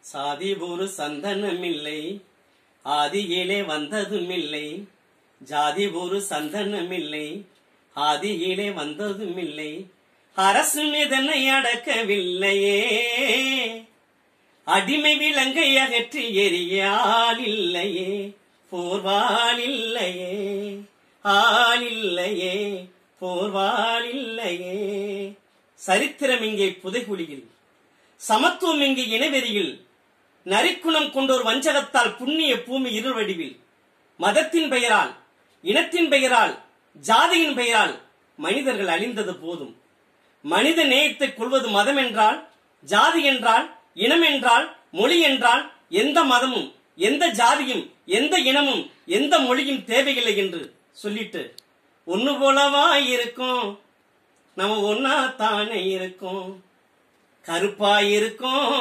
சாதி ஒரு சந்தனமில்லை, ஆதியிலே வந்ததுமில்லை. ஜாதி ஒரு சந்தனமில்லை, ஆதியிலே வந்ததுமில்லை. அரசு இதனை அடக்கவில்லையே, அடிமை விலங்கை அகற்றி எரியால் இல்லையே, போர்வால் இல்லையே, ஆள் இல்லையே, போர்வால் இல்லையே. சரித்திரம் இங்கே புதைகுழியில், சமத்துவம் இங்கே இனவெறியில், நரிக்குணம் கொண்டோர் வஞ்சகத்தால் புண்ணிய பூமி இருள் வடிவில், மதத்தின் பெயரால், இனத்தின் பெயரால், ஜாதியின் பெயரால் மனிதர்கள் அழிந்தது போதும். மனித நேயத்தை கொள்வது மதம் என்றால், ஜாதி என்றால், இனம் என்றால், மொழி என்றால், எந்த மதமும், எந்த ஜாதியும், எந்த இனமும், எந்த மொழியும் தேவையில்லை என்று சொல்லிட்டு ஒன்னு போலவா இருக்கும், நம்ம ஒன்னா தானே இருக்கும். கருப்பாயிருக்கும்,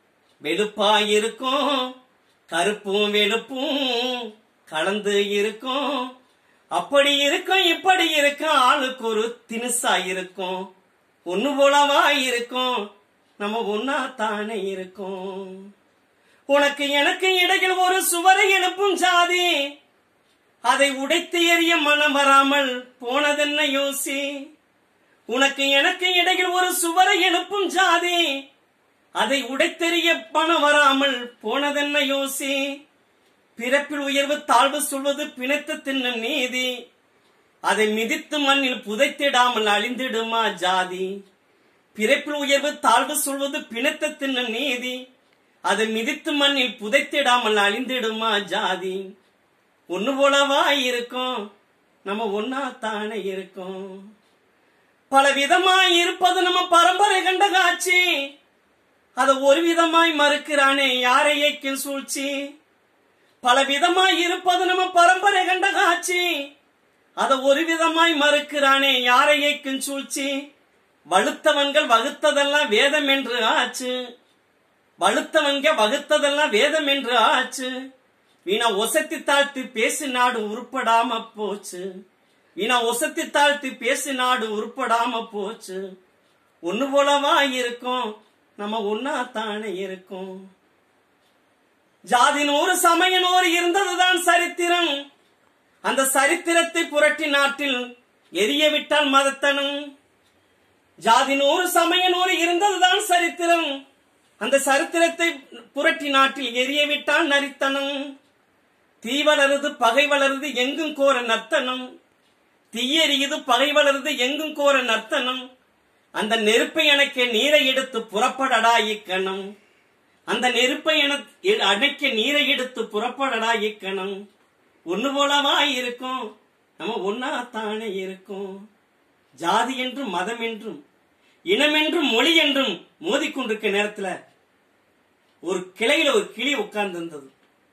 வெளுப்பாயிருக்கும், கருப்பும் வெளுப்பும் கலந்து இருக்கும். அப்படி இருக்கும், இப்படி இருக்கும், ஆளுக்கு ஒரு தினுசா இருக்கும். ஒன்னு போலவா இருக்கும், நம்ம ஒன்னா தானே இருக்கும். உனக்கு எனக்கு இடையில் ஒரு சுவரை எழுப்பும் ஜாதி, அதை உடைத்து எறிய மனம் வராமல் போனதென்ன யோசி. உனக்கு எனக்கு இடையில் ஒரு சுவரை எழுப்பும் ஜாதி, அதை உடைத்தெறிய பணம் வராமல் போனதென்ன யோசி. பிறப்பில் உயர்வு தாழ்வு சொல்வது பிணைத்து தின்னும் நீதி, அதை மிதித்து மண்ணில் புதைத்திடாமல் அழிந்திடுமா ஜாதி. பிறப்பில் உயர்வு தாழ்வு சொல்வது பிணைத்து தின்னும் நீதி, அதை மிதித்து மண்ணில் புதைத்திடாமல் அழிந்திடுமா ஜாதி. ஒன்னு போலவா இருக்கும், நம்ம ஒன்னா தானே இருக்கும். பல விதமாய் இருப்பது நம்ம பரம்பரை கண்ட காட்சி, அத ஒரு விதமாய் மறுக்கிறானே யாரை ஏக்கும் சூழ்ச்சி. பல விதமாய் இருப்பது நம்ம பரம்பரை கண்ட காட்சி, அத ஒரு விதமாய் மறுக்கிறானே யாரை ஏக்கும் சூழ்ச்சி. வலுத்தவன்கள் வகுத்ததெல்லாம் வேதம் என்று ஆச்சு, வலுத்தவங்க வகுத்ததெல்லாம் வேதம் என்று ஆச்சு. வீணா ஒசத்தி தாழ்த்தி பேசி நாடு உருப்படாம போச்சு, வீணா ஒசத்தி தாழ்த்தி பேசி நாடு உருப்படாம போச்சு. ஒன்னு போலவா இருக்கும், நம்ம ஒன்னா தானே இருக்கும். ஜாதி நூறு சமய நூறு இருந்ததுதான் சரித்திரம், அந்த சரித்திரத்தை புரட்டி நாட்டில் எரிய விட்டால் மதத்தனம். ஜாதி நூறு சமய நூறு இருந்ததுதான் சரித்திரம், அந்த சரித்திரத்தை புரட்டி நாட்டில் எரிய விட்டால் நரித்தனம். தீ வளருது பகை வளருது எங்கும் கோர நர்த்தனம், தீயெறியுது பகை வளருது எங்கும் கோர நர்த்தனம். அந்த நெருப்பை அணைக்க நீரை எடுத்து புறப்படடா இக்கணம், அந்த நெருப்பை அணைக்க நீரை எடுத்து புறப்படடா இக்கணம். ஒன்னு போலவா இருக்கும், நம்ம ஒன்னா தானே இருக்கும். ஜாதி என்றும் மதம் என்றும் இனம் என்றும் மொழி என்றும் மோதிக்கொண்டிருக்க நேரத்துல ஒரு கிளையில ஒரு கிளி உட்கார்ந்து இருந்தது.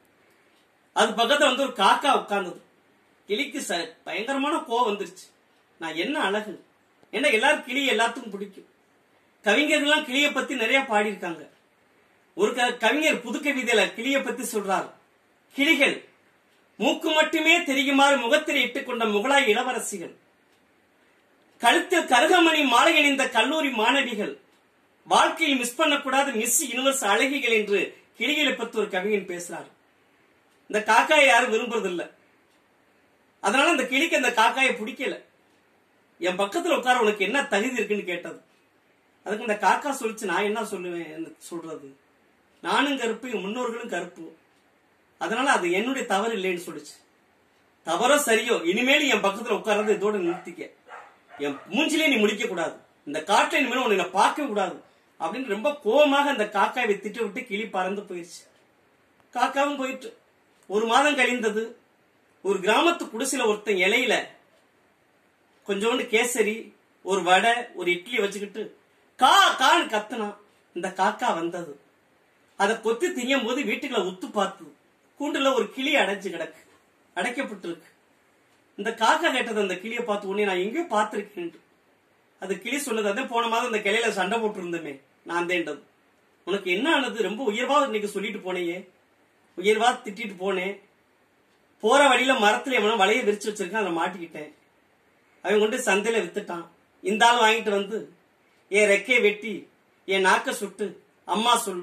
அது பக்கத்துல ஒரு காக்கா உட்கார்ந்தது. கிளிக்கு பயங்கரமான கோவம் வந்துருச்சு. நான் என்ன அழகு, ஏன்னா எல்லாரும் கிளி எல்லாத்துக்கும் பிடிக்கும். கவிஞர்கள்லாம் கிளிய பத்தி நிறைய பாடியிருக்காங்க. ஒரு கவிஞர் புது கவிதையில கிளிய பத்தி சொல்றார். கிளிகள் மூக்கு மட்டுமே தெரியுமாறு முகத்தில் இட்டுக் கொண்ட முகலாய இளவரசிகள், கழுத்தில் கருகமணி மாலை அணிந்த கல்லூரி மாணவிகள், வாழ்க்கையில் மிஸ் பண்ணக்கூடாது மிஸ் யூனிவர்ஸ் அழகிகள் என்று கிளிகளை பத்தி ஒரு கவிஞன் பேசுறார். இந்த காக்காயை யாரும் விரும்புறது இல்ல, அதனால அந்த கிளிக்கு அந்த காக்காயை பிடிக்கல. என் பக்கத்துல உட்கார உனக்கு என்ன தகுதி இருக்குன்னு கேட்டது. அதுக்கு இந்த காக்கா சொல்லிச்சு, நான் என்ன சொல்லுவேன் சொல்றது, நானும் கருப்பு என் முன்னோர்களும் கருப்பு, அதனால அது என்னுடைய தவறு இல்லைன்னு சொல்லிச்சு. தவறோ சரியோ, இனிமேல் என் பக்கத்துல உட்கார்றது இதோட நிறுத்திக்க, என் மூஞ்சிலே நீ முடிக்க கூடாது, இந்த காட்டுல இனிமேல் உன்னை பார்க்க கூடாது அப்படின்னு ரொம்ப கோபமாக அந்த காக்காவை திட்டு விட்டு கிளி பறந்து போயிடுச்சு. காக்காவும் போயிட்டு ஒரு மாதம் கழிந்தது. ஒரு கிராமத்து குடிசையில ஒருத்தன் இலையில கொஞ்சோண்டு கேசரி, ஒரு வடை, ஒரு இட்லி வச்சுக்கிட்டு கா கான்னு கத்துனான். இந்த காக்கா வந்தது. அதை கொத்தி திங்கும் போது வீட்டுக்குள்ள உத்து பார்த்து கூண்டுல ஒரு கிளி அடைஞ்சு கிடக்கு, அடைக்கப்பட்டிருக்கு. இந்த காக்கா கேட்டது அந்த கிளியை பார்த்து, உடனே நான் எங்கேயோ பார்த்திருக்கேன். அது கிளி சொன்னது, அதே போன மாதம் அந்த கிளையில சண்டை போட்டு இருந்தமே நான் தேண்டது. உனக்கு என்ன ஆனது, ரொம்ப உயர்வா இன்னைக்கு சொல்லிட்டு போனேயே, உயர்வா திட்டிட்டு போனேன். போற வழியில மரத்துல எவனோ வலைய விரிச்சு வச்சிருக்கான், அதை மாட்டிக்கிட்டேன். அவன் கொண்டு சந்தையில வித்துட்டான். இந்த ஆள் வாங்கிட்டு வந்து என் ரெக்கையை வெட்டி என் நாக்க சுட்டு அம்மா சொல்லு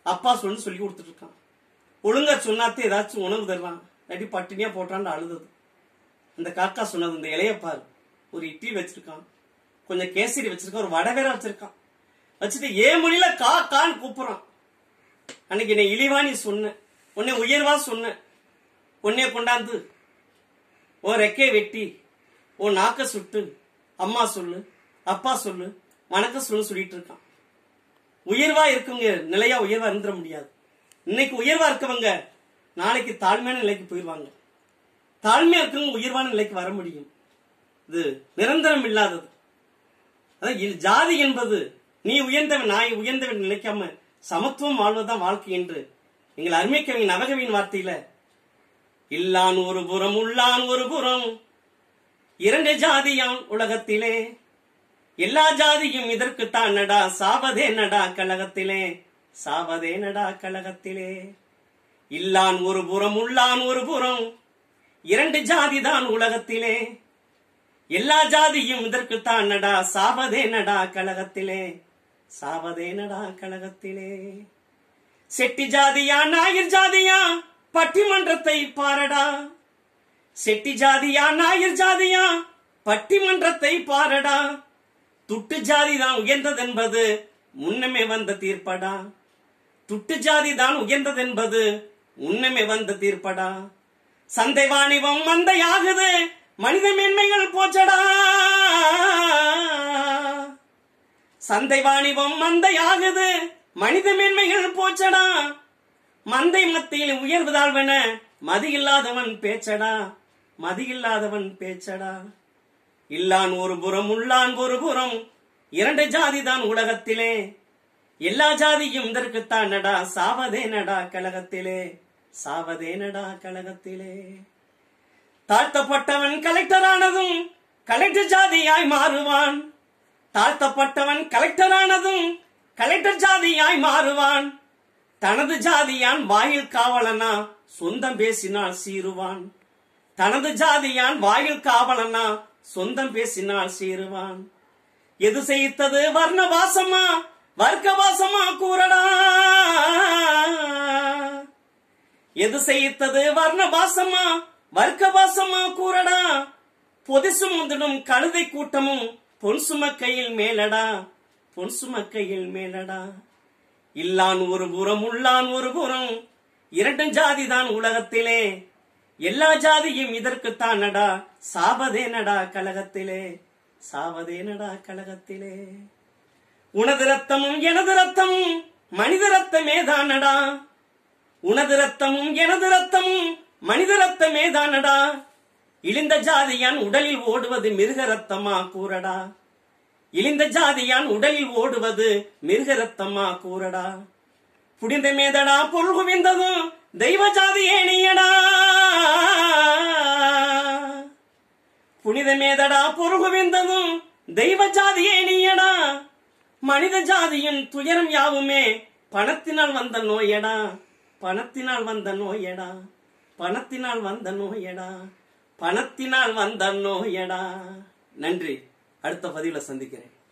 அப்பா சொல்லி கொடுத்துட்டு இருக்கான். ஒழுங்கா சொன்னாத்தே ஏதாச்சும் உணவு தரலாம், இல்லாட்டி பட்டினியா போட்டான்னு அழுதது. இந்த காக்கா சொன்னது, இந்த இலையப்பாரு ஒரு இட்லி வச்சிருக்கான், கொஞ்சம் கேசரி வச்சிருக்கான், ஒரு வடை வேற வச்சிருக்கான். வச்சுட்டு மொழியில கான்னு கூப்பிடுறான். அன்னைக்கு என்னை இழிவா நீ சொன்ன, உன்னை உயர்வா சொன்ன, உன்னைய கொண்டாந்து ஓ ரெக்கைய வெட்டி ஓ நாக்க சுட்டு அம்மா சொல்லு அப்பா சொல்லு வணக்கம் சொல்லு சொல்லிட்டு இருக்கான். உயர்வா இருக்கவங்க நிலையா உயர்வா இருந்துட முடியாது. இன்னைக்கு உயர்வா இருக்கவங்க நாளைக்கு தாழ்மையான நிலைக்கு போயிடுவாங்க. தாழ்மையா இருக்கவங்க உயர்வான நிலைக்கு வர முடியும். இது நிரந்தரம் இல்லாதது. அதான் ஜாதி என்பது நீ உயர்ந்தவன் நான் உயர்ந்தவன் நிலைக்காம சமத்துவம் வாழ்வதுதான் வாழ்க்கை என்று எங்கள் அருமைக்கவின் நவகவியின் வார்த்தையில, இல்லான் ஒரு புறம் உள்ளான் ஒரு புறம் இரண்டு ஜாதியாம் உலகத்திலே, எல்லா ஜாதியும் இதற்கு தான் நடா, சாவதே நடா கழகத்திலே, சாவதே நடா கழகத்திலே. இல்லான் ஒரு புறம் உள்ளான் ஒரு புறம் இரண்டு ஜாதி தான் உலகத்திலே, எல்லா ஜாதியும் இதற்கு தான் நடா, சாவதே நடா கழகத்திலே, சாவதே நடா கழகத்திலே. செட்டி ஜாதியா நாயர் ஜாதியா பட்டிமன்றத்தை பாரடா, செட்டி ஜாதியா நாயர் ஜாதியா பட்டிமன்றத்தை பாரடா, துட்டு ஜாதி தான் உயர்ந்ததென்பது முன்னமே வந்த தீர்ப்படா, துட்டு ஜாதி தான் உயர்ந்ததென்பது முன்னமே வந்த தீர்ப்படா. சந்தை வாணிபம் மந்தையாகுது மனித மேன்மைகள் போச்சடா, சந்தை வாணிபம் மந்தையாகுது மனித மேன்மைகள் போச்சடா, மந்தை மத்தியில் உயர்வதால்வன மதியில்லாதவன் பேச்சடா, மதியில்லாதவன் பேச்சடா. இல்லான் ஒரு புறம் உள்ளான் ஒரு புறம் இரண்டு ஜாதி தான் உலகத்திலே, எல்லா ஜாதியும் இதற்குத்தான் நடா, சாவதே நடா கழகத்திலே, சாவதே நடா கழகத்திலே. தாழ்த்தப்பட்டவன் கலெக்டர் ஆனதும் கலெக்டர் ஜாதியாய் மாறுவான், தாழ்த்தப்பட்டவன் கலெக்டர் ஆனதும் கலெக்டர் ஜாதியாய் மாறுவான், தனது ஜாதியான் வாயில் காவலனா சொந்தம் பேசினால் சீருவான், தனது ஜாதியான் வாயில் காவலனா சொந்தம் பேசினால் சீருவான். எது செய்தது வர்ண வாசமா வர்க்க வாசமா கூறடா, எது செய்தது வர்ண வாசமா வர்க்க வாசமா கூறடா, பொதி சுமந்திடும் கழுதை கூட்டமும் பொன் சுமக்கையில் மேலடா, பொன் சுமக்கையில் மேலடா. இல்லான் ஒரு புறம் உள்ளான் ஒரு புறம் இரண்டு ஜாதி தான் உலகத்திலே, எல்லா ஜாதியும் இதற்குத்தான் நடா, சாவதே நடா கழகத்திலே, சாவதே நடா கழகத்திலே. உனது ரத்தமும் எனது ரத்தமும் மனித ரத்தமே தானடா, உனது ரத்தமும் எனது ரத்தமும் மனித ரத்தமே தானடா, இழிந்த ஜாதியான் உடலில் ஓடுவது மிருக ரத்தமா கூறடா, இழிந்த ஜாதியான் உடலில் ஓடுவது மிருக ரத்தமா கூறடா. புனித மேதடா பொருள் குவிந்ததும் தெய்வ ஜாதி ஏனியடா, புனித மேதடா பொருள் குவிந்ததும் தெய்வ ஜாதி ஏனியடா, மனித ஜாதியின் துயரம் யாவுமே பணத்தினால் வந்த நோயடா, பணத்தினால் வந்த நோயடா, பணத்தினால் வந்த நோயடா, பணத்தினால் வந்த நோயடா. நன்றி. அடுத்த பதிவுல சந்திக்கிறேன்.